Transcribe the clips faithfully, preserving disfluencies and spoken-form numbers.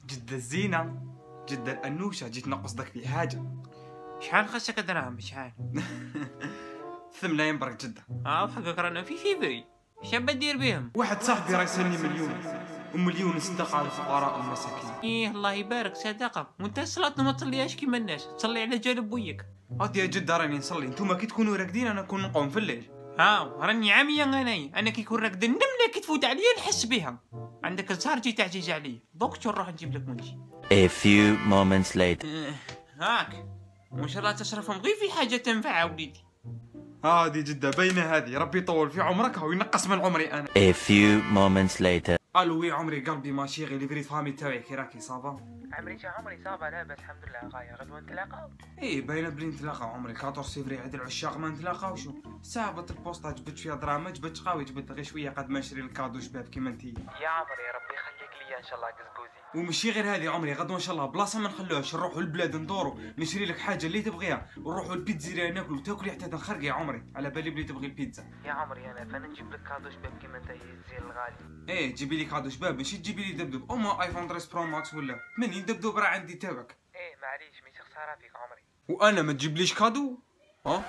جدة الزينة، جدة الأنوشة، جيت نقصدك في حاجة. شحال خاصك دراهم شحال؟ ثمانية برك جدة. اه وحقك رانا في فيفري، شنو بدير بهم؟ واحد صاحبي راه يسالني مليون ومليون صدقة على الفقراء والمساكين. ايه الله يبارك صدقة، وانت الصلاة ما تصليهاش كيما الناس، تصلي على جانب وياك. هادي يا جدة راني نصلي، نتوما كي تكونوا راقدين انا نكون نقوم في الليل. ها راني عامية انايا، انا كي يكون راقد النملة كي تفوت عليا نحس بها. عندك الزهر جي تعجيج عليا، دوك نروح نجيب لك منشي. A few moments later. هاك وان شاء الله تصرفهم غير في حاجة تنفع وليدي. هادي جدة باينة هادي، ربي يطول في عمرك وينقص من عمري انا. A few moments later. الو وي عمري قلبي ماشي غير ليفري فامي تاعي كي راكي صافا؟ عمري جا عمري صافا لاباس الحمد لله غاية، غدوة نتلاقاو. ايه باينه بلي نتلاقاو عمري أربعطاش فيفري عيد العشاق ما نتلاقاوشو. ساعه بط البوسطه جبت فيها دراهم، جبت قهوه، جبت غير شويه قد ما نشري الكادو شباب كيما انتي. يا عمري ربي يخليك ليا ان شاء الله قزقوزي. ومشي غير هذه عمري، غدوه ان شاء الله بلاصه ما نخلوهاش، نروحوا للبلاد ندوروا نشري لك حاجه اللي تبغيها، ونروحوا للبيتزيريا ناكلوا تاكلي حتى تنخرقي يا عمري، على بالي بلي تبغي البيتزا. يا عمري انا فانا نجيب لك كادو شباب كيما انت الزين الغالي. ايه جيبي لي كادو شباب، ماشي تجيبي لي دبدب، اما ايفون ثلاثة برو ماكس ولا مني دبدب راه عندي تاعك. ايه معليش ماشي خساره فيك عمري. وانا ما تجيبليش كادو؟ ها؟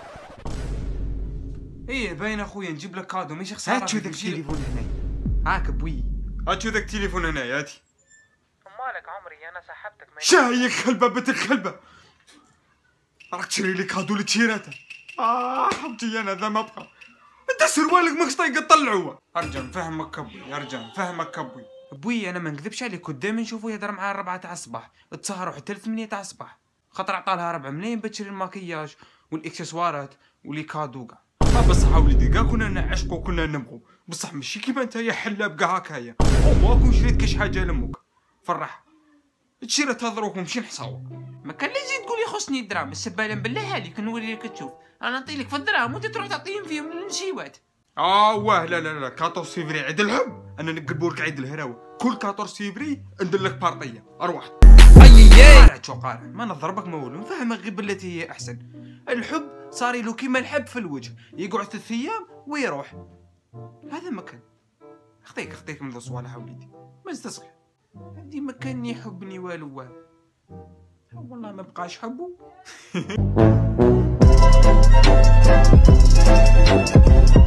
ايه باين اخويا نجيب لك كادو ماشي خساره. هات شو ذاك التليفون هنايا، هاك بوي، هات شو ذاك التليفون هنايا هاتي. مالك عمري انا سحبتك ما شايك خلبه بنت الخلبه، راك تشري لي كادو لتشيراته. اه حبتي انا ذا ما بقى، انت سروالك ماكش طايق تطلعوه. ارجع نفهمك كبوي، ارجع نفهمك كبوي. بوي انا ما نكذبش عليك، كنت دائما نشوفو يهضر مع الربعة تاع الصباح، تسهروا حتى الثمانية تاع الصباح، خاطر عطالها ربع ملايين بتشري الماكياج والاكسسوارات ولي كادو كاع. بصح وليدي كاع كنا نعشقو كنا نبغو، بصح ماشي كيما نتايا حلاب كاع هكايا. او كون شريت كاش حاجه لامك فرح تشيرة تهضروك ونمشي نحصاو. ما كان لازم تقول لي خصني الدراهم، السباله بالله عليك نوري لك تشوف، انا نعطيلك في الدراهم وانت تروح تعطيهم فيهم للنشيوات. اه واه لا لا لا أربعطاش فيفري عيد الحب، انا نقلبو لك عيد الهراوه، كل أربعطاش فيفري ندير لك بارطيه ارواح. قارع شو قارع، ما نضربك ما والو، نفهمك غير بالتي هي احسن. الحب صار له كيما الحب في الوجه، يقعد ثلاث ايام ويروح، هذا مكان. خطيك خطيك من ذو صوالح وليدي ما نستصغي، هادي ما كان يحبني والو والو، والله ما بقاش حبو.